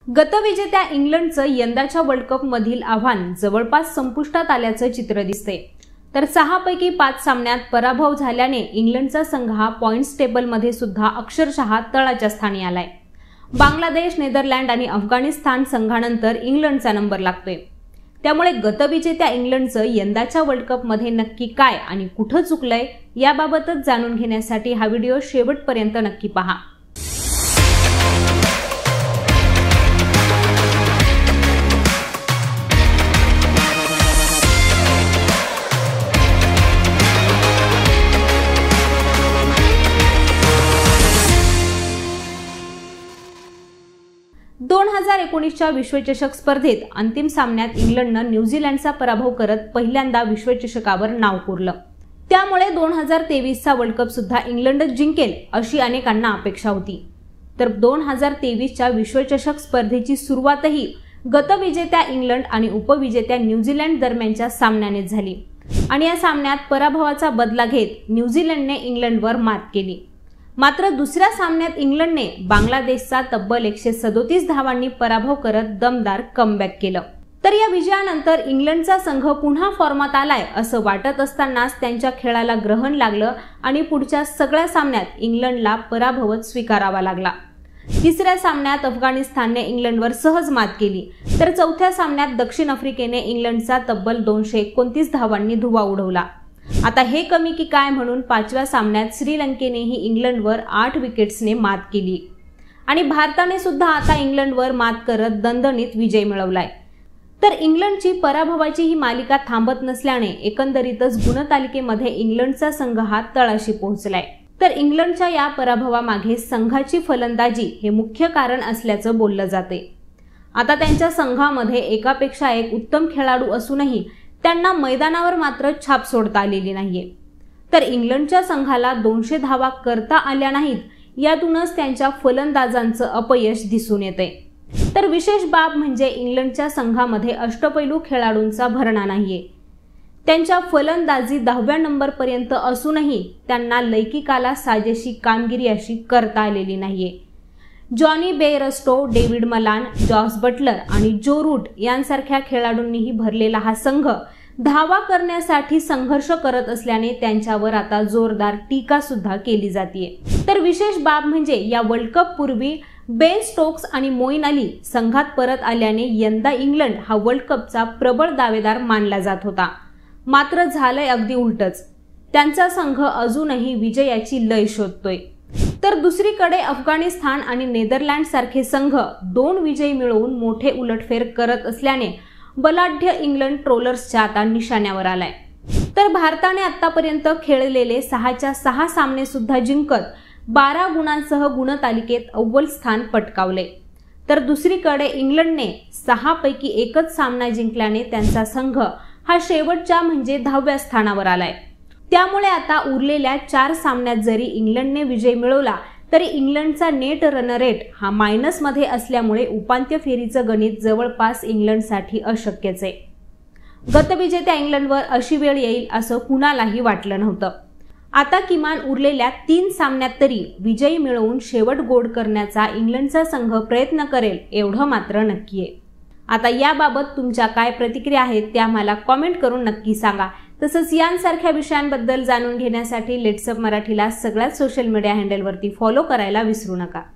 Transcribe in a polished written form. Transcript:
गतविजेत्या इंग्लंडचं यंदाच्या world cup मधील आव्हान जवळपास संपुष्टात आल्याचं चित्र दिसते। तर 6 पैकी 5 सामन्यात पराभव झाल्याने इंग्लंडचा संघ हा पॉइंट्स टेबलमध्ये सुद्धा अक्षरशः तळाच्या स्थानी आलाय। बांगलादेश, नेदरलँड आणि अफगाणिस्तान संघानंतर इंग्लंडचा नंबर लागतोय। त्यामुळे गतविजेत्या इंग्लंडचं यंदाच्या वर्ल्ड कप मध्ये नक्की काय आणि कुठं चुकलंय याबाबतच जाणून घेण्यासाठी हा व्हिडिओ शेवटपर्यंत नक्की पहा। च्या विश्वचषक स्पर्धेत अंतिम सामन्यात इंग्लंडनं न्यूझीलंडचा पराभव करत पहिल्यांदा विश्वचषकावर नाव कोरलं। त्यामुळे 2023 चा वर्ल्ड कप सुद्धा इंग्लंडच जिंकेल अशी अनेकांना अपेक्षा होती। तर 2023 च्या विश्वचषक स्पर्धेची सुरुवातही गतविजेत्या इंग्लंड आणि उपविजेत्या न्यूझीलंड दरम्यानच्या सामन्याने झाली आणि या सामन्यात पराभवाचा बदला घेत न्यूझीलंडने इंग्लंडवर मात केली। मात्र दुसऱ्या सामन्यात इंग्लंडने बांगलादेशचा तब्बल 137 धावांनी पराभव करत दमदार कमबॅक केलं। तर या विजयानंतर इंग्लंडचा संघ पुन्हा फॉर्मात आलाय असं वाटत असतानाच त्यांच्या खेळाला ग्रहण लागलं आणि पुढच्या सगळ्या सामन्यात इंग्लंडला पराभवच स्वीकारावा लागला। तिसऱ्या सामन्यात अफगाणिस्तानने इंग्लंडवर सहज मात केली, तर चौथ्या सामन्यात दक्षिण आफ्रिकेने इंग्लंडचा तब्बल 229 धावांनी धुव्वा उडवला। आता हे कमी की काय म्हणून 5व्या सामन्यात श्रीलंकेनेही इंग्लंडवर 8 विकेट्सने मात केली आणि भारताने सुद्धा आता इंग्लंडवर मात करत दणदणीत विजय मिळवलाय। तर इंग्लंडची पराभवाची ही मालिका थांबत नसल्याने एकंदरीतच गुणतालिकेमध्ये इंग्लंडचा संघ हा तळाशी पोहोचलाय। तर इंग्लंडच्या या पराभवामागे संघाची फलंदाजी हे मुख्य कारण असल्याचं बोललं जाते। आता त्यांच्या संघामध्ये एकापेक्षा एक उत्तम खेळाडू असूनही त्यांना मैदानावर मात्र छाप सोडता आलेली नाहीये। तर इंग्लंडच्या संघाला 200 धावा करता आल्या नाहीत, यातूनच त्यांच्या फलंदाजांचं अपयश दिसून येते। तर विशेष बाब म्हणजे इंग्लंडच्या संघामध्ये अष्टपैलू खेळाडूंचा भरणा नाहीये। त्यांच्या फलंदाजी 10व्या नंबरपर्यंत असूनही त्यांना लौकिकाला साजेशी कामगिरी अशी करता आलेली नाहीये। जॉनी बेयरस्टो, डेव्हिड मलान, जॉस बटलर आणि जो रूट यांसारख्या खेळाडूंनीही भरलेला हा संघ धावा करण्यासाठी संघर्ष करत असल्याने त्यांच्यावर आता जोरदार टीका सुद्धा केली जाते। तर विशेष बाब म्हणजे या वर्ल्ड कप पूर्वी बेन स्टोक्स आणि मोईन अली संघात परत आल्याने यंदा इंग्लंड हा वर्ल्ड कपचा प्रबळ दावेदार मानला जात होता। मात्र झालंय अगदी उलटच, त्यांचा संघ अजूनही विजयाची लय शोधतोय। तर दुसरीकडे अफगाणिस्तान आणि नेदरलँड सारखे संघ 2 विजय मिळवून मोठे उलटफेर करत असल्याने बलाढ्य इंग्लंड ट्रोलर्सच्या आता निशाण्यावर आलाय। तर भारताने आतापर्यंत खेळलेले 6च्या 6 सामने सुद्धा जिंकत 12 गुणांसह गुणतालिकेत अव्वल स्थान पटकावले। तर दुसरीकडे इंग्लंडने 6 पैकी एकच सामना जिंकल्याने त्यांचा संघ हा शेवटच्या म्हणजे 10व्या स्थानावर आलाय। त्यामुळे आता उरलेल्या 4 सामन्यात जरी इंग्लंडने विजय मिळवला तरी इंग्लंडचा नेट रन रेट हा मायनस मध्ये असल्यामुळे उपांत्य फेरीचं गणित जवळपास इंग्लंडसाठी अशक्यच आहे। गतविजेत्या इंग्लंडवर अशी वेळ येईल असं कुणालाही वाटलं नव्हतं। आता किमान उरलेल्या 3 सामन्यात तरी विजय मिळवून शेवट गोड करण्याचा इंग्लंडचा संघ प्रयत्न करेल एवढं मात्र नक्की आहे। आता याबाबत तुमच्या काय प्रतिक्रिया आहेत त्या आम्हाला कॉमेंट करून नक्की सांगा। तसंच यांसारख्या विषयांबद्दल जाणून घेण्यासाठी लेट्स अप मराठीला सगळ्याच सोशल मीडिया हँडलवरती फॉलो करायला विसरू नका।